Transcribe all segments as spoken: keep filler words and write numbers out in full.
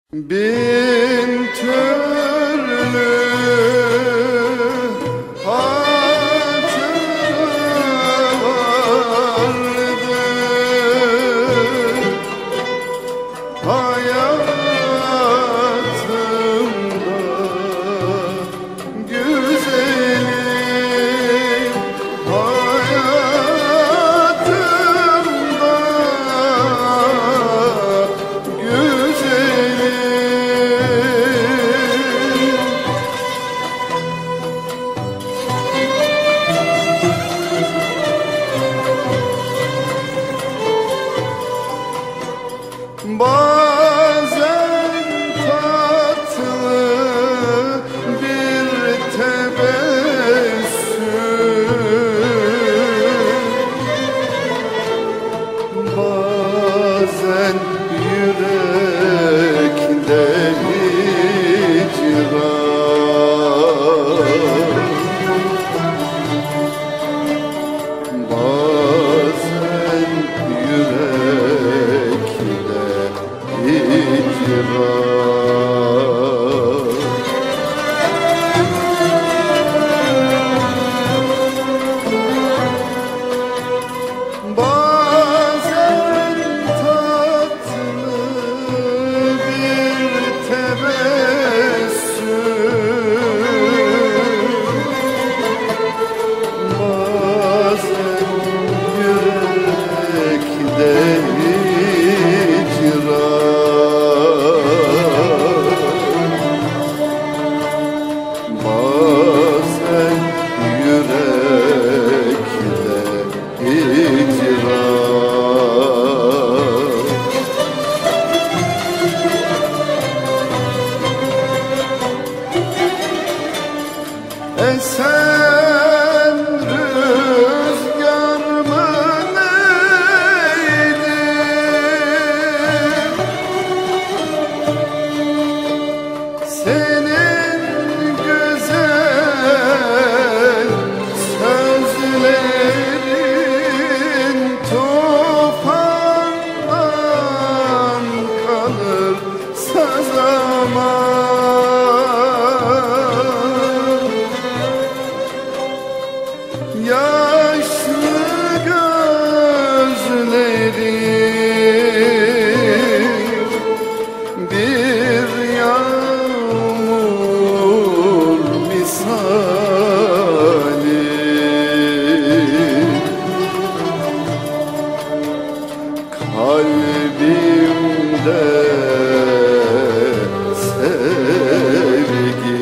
Bin türlü hatır vardı hayatımda, güzelim hayatımda, güzelim. Bazen tatlı bir tebessüm, bazen yürekte hicran, bazen yürekte hicran. Bazen tatlı bir tebessüm, bazen yürekte hicran, bazen yürekte hicran. Esen rüzgar mı neydi, senin güzel sözlerin tufandan kalırsa zaman, yaşlı gözlerim bir yağmur misali, kalbimde sevgi,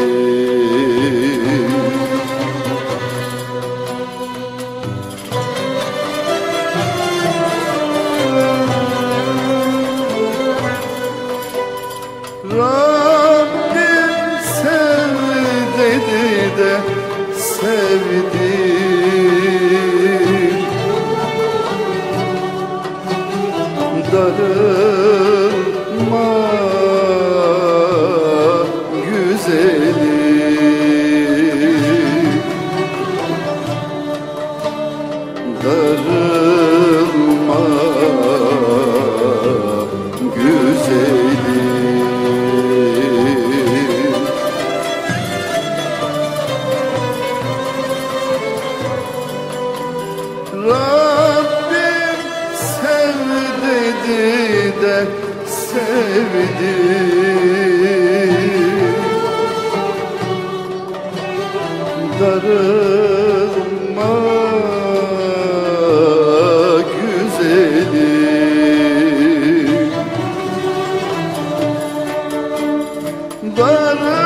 Rabbim sev dedi de sevdim, darılma güzelim, darılma güzelim. Rabbim sev dedi de sevdim, darılma güzelim, darılma